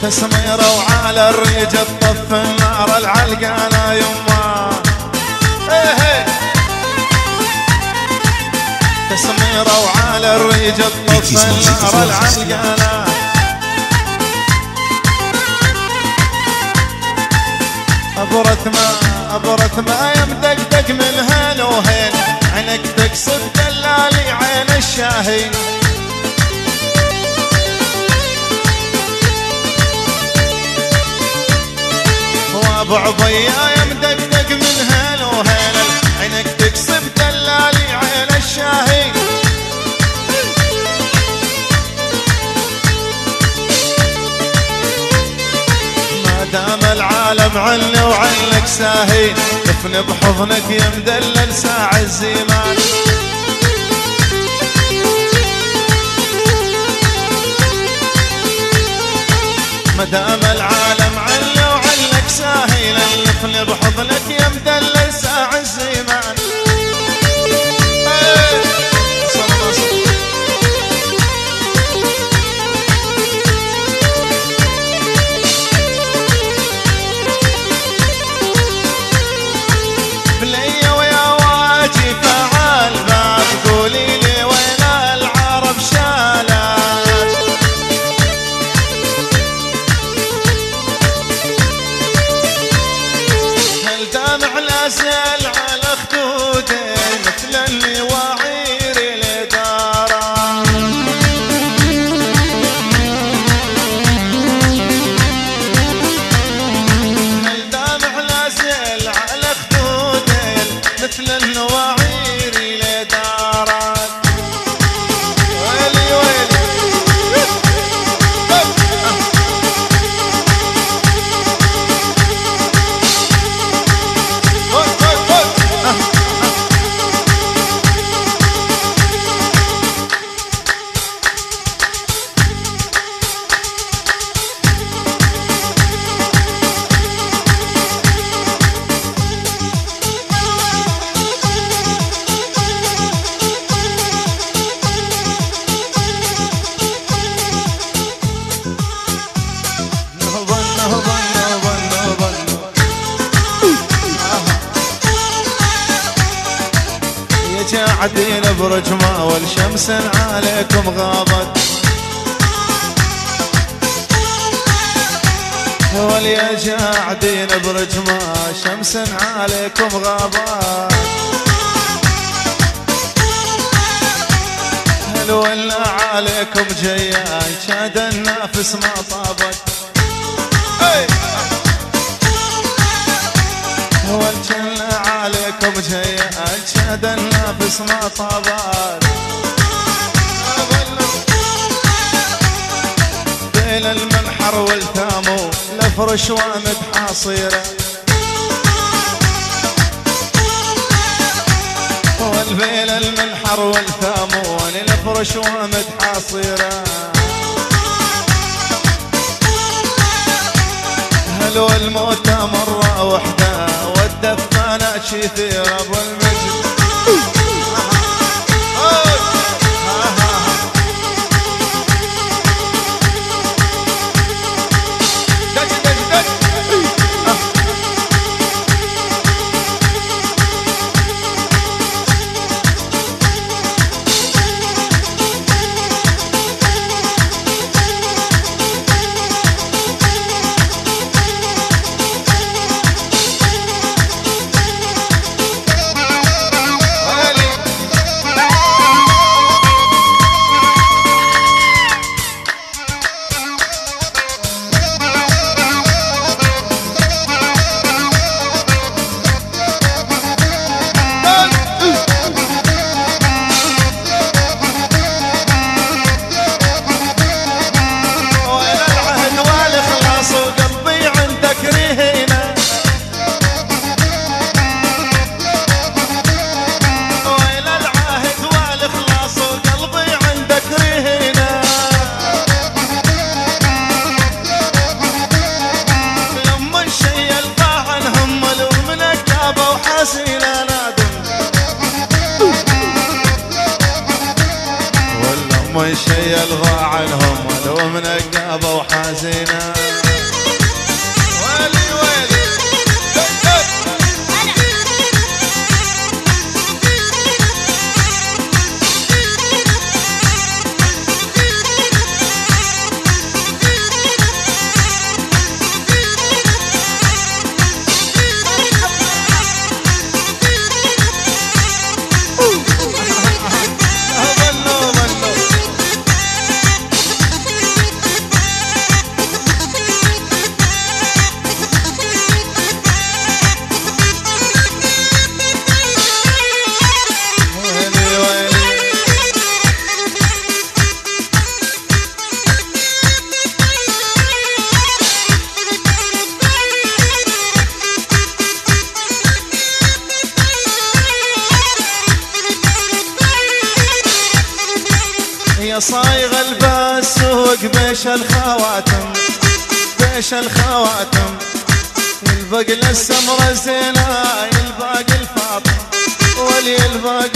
تسميرة وعلى الريج تطف النار العلقانة يما. تسميرة وعلى الريج تطف النار العلقانة. أبرة ما يمدقدق من هين وهين، عينك تقصد دلالي عين الشاهين. وابو عضية يمدقدق من هين وهين، عينك تقصد دلالي عين الشاهين. ما دام العالم عني وعنك ساهين، دفن بحضنك يا مدلل ساع الزمان. ما دام العالم عني وعنك ساهين، دفن بحضنك يا مدلل ساع الزمان. نازل على خدودي مثل اللي واعير الإدارة. الدمع نازل على خدودي مثل النواعير الإدارة. ويلي ويلي قاعدين برجمة والشمس عليكم غابت. واليا قاعدين برجمة شمس عليكم غابت. هلو اللي عليكم جيان شاد النافس ما طابت. والجن عليكم جيان شاد النافس ما طابت. بين المنحر والثامو لفرش وامد حاصيره. والبين المنحر والثامو لفرش وامد حاصيره. هلو الموت مرة وحدة والدفانة شثيرة ابو المجد. من شي يلغى عنهم ولو منقابة وحزينة. يا صايغ البسوق بيش الخواتم بيش الخواتم البقلة السمرة زينة الباقي الفاطم ولي الباقي